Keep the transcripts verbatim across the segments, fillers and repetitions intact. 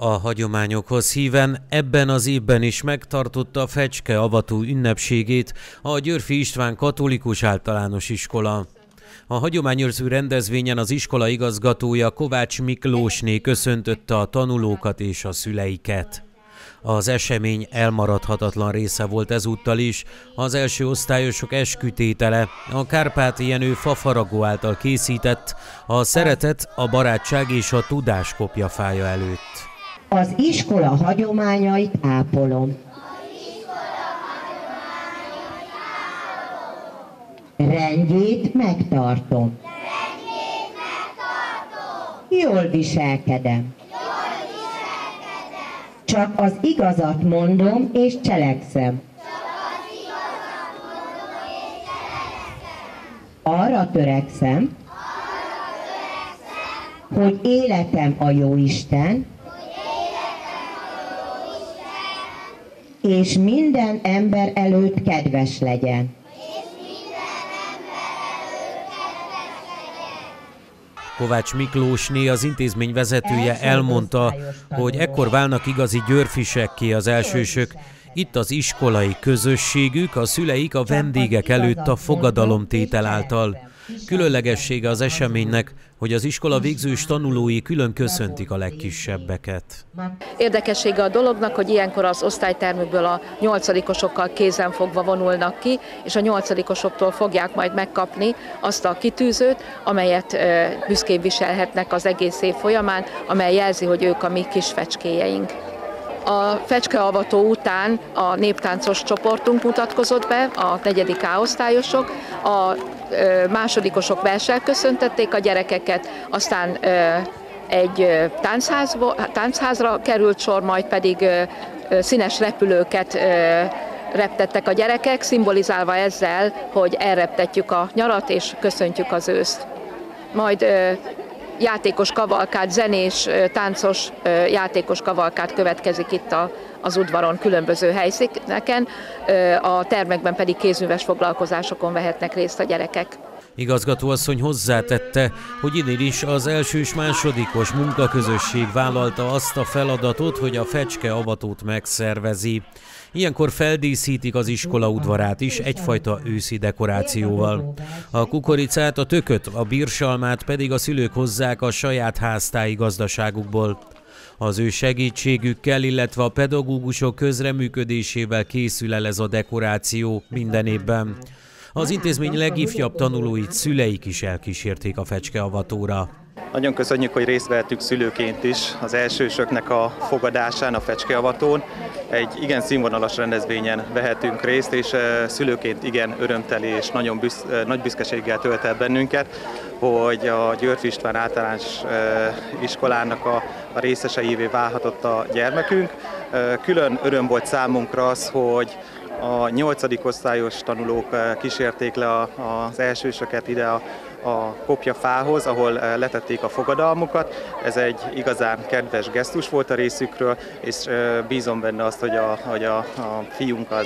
A hagyományokhoz híven ebben az évben is megtartotta a fecskeavató ünnepségét a Györffy István Katolikus Általános Iskola. A hagyományőrző rendezvényen az iskola igazgatója Kovács Miklósné köszöntötte a tanulókat és a szüleiket. Az esemény elmaradhatatlan része volt ezúttal is az első osztályosok eskütétele, a Kárpáti Jenő fafaragó által készített, a szeretet, a barátság és a tudás kopjafája előtt. Az iskola hagyományait ápolom. Rendjét megtartom. Jól viselkedem. Csak az igazat mondom és cselekszem. Arra törekszem, hogy életem a Jóisten, és minden ember előtt kedves legyen. Kovács Miklósné, az intézmény vezetője elmondta, hogy ekkor válnak igazi györfisekké az elsősök. Itt az iskolai közösségük, a szüleik a vendégek előtt a fogadalomtétel által. Különlegessége az eseménynek, hogy az iskola végzős tanulói külön köszöntik a legkisebbeket. Érdekessége a dolognak, hogy ilyenkor az osztálytermükből a nyolcadikosokkal kézenfogva vonulnak ki, és a nyolcadikosoktól fogják majd megkapni azt a kitűzőt, amelyet büszkén viselhetnek az egész év folyamán, amely jelzi, hogy ők a mi kis fecskéjeink. A fecskeavató után a néptáncos csoportunk mutatkozott be, a negyedik A osztályosok, a másodikosok verssel köszöntették a gyerekeket, aztán egy táncházba, táncházra került sor, majd pedig színes repülőket reptettek a gyerekek, szimbolizálva ezzel, hogy elreptetjük a nyarat és köszöntjük az őszt. Majd játékos kavalkád, zenés, táncos játékos kavalkád következik itt a, az udvaron különböző helyszíneken, a termekben pedig kézműves foglalkozásokon vehetnek részt a gyerekek. Igazgatóasszony hozzátette, hogy idén is az első és másodikos munkaközösség vállalta azt a feladatot, hogy a fecskeavatót megszervezi. Ilyenkor feldíszítik az iskola udvarát is egyfajta őszi dekorációval. A kukoricát, a tököt, a birsalmát pedig a szülők hozzák a saját háztáji gazdaságukból. Az ő segítségükkel, illetve a pedagógusok közreműködésével készül el ez a dekoráció minden évben. Az intézmény legifjabb tanulóit szüleik is elkísérték a fecskeavatóra. Nagyon köszönjük, hogy részt vettük szülőként is az elsősöknek a fogadásán, a fecskeavatón. Egy igen színvonalas rendezvényen vehetünk részt, és szülőként igen örömteli és nagyon büsz, nagy büszkeséggel tölt el bennünket, hogy a Györffy István Általános Iskolának a, a részeseivé válhatott a gyermekünk. Külön öröm volt számunkra az, hogy a nyolcadik osztályos tanulók kísérték le az elsősöket ide a, a kopjafához, ahol letették a fogadalmukat. Ez egy igazán kedves gesztus volt a részükről, és bízom benne azt, hogy a, hogy a, a fiunk az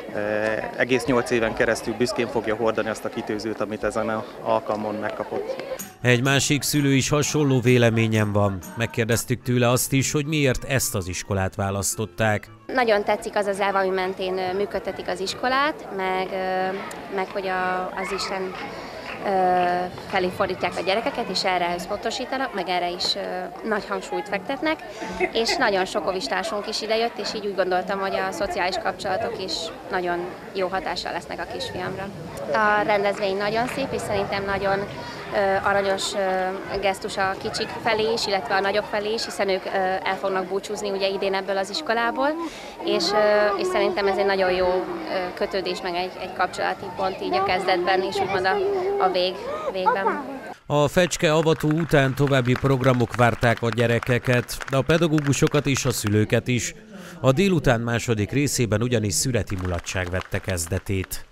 egész nyolc éven keresztül büszkén fogja hordani azt a kitűzőt, amit ezen az alkalmon megkapott. Egy másik szülő is hasonló véleményen van. Megkérdeztük tőle azt is, hogy miért ezt az iskolát választották. Nagyon tetszik az az elv, ami mentén működtetik az iskolát, meg, meg hogy a, az Isten felé fordítják a gyerekeket, és erre összpontosítanak, meg erre is nagy hangsúlyt fektetnek, és nagyon sok ovistásunk is idejött, és így úgy gondoltam, hogy a szociális kapcsolatok is nagyon jó hatással lesznek a kisfiamra. A rendezvény nagyon szép, és szerintem nagyon aranyos gesztus a kicsik felé is, illetve a nagyobb felé is, hiszen ők el fognak búcsúzni ugye idén ebből az iskolából, és, és szerintem ez egy nagyon jó kötődés, meg egy, egy kapcsolati pont így a kezdetben, és úgymond a, a vég, végben. A fecskeavató után további programok várták a gyerekeket, a pedagógusokat és a szülőket is. A délután második részében ugyanis születi mulatság vette kezdetét.